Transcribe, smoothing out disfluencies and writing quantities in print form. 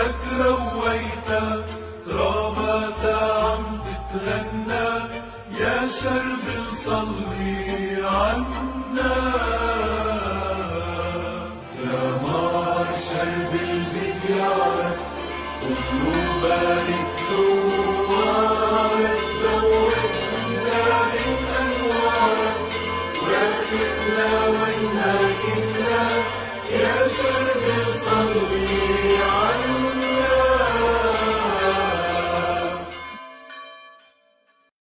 لك رويت ترامات عم تتغنى، يا شرب صلي عنا. يا مار شرب البديار قلوب بارك سوق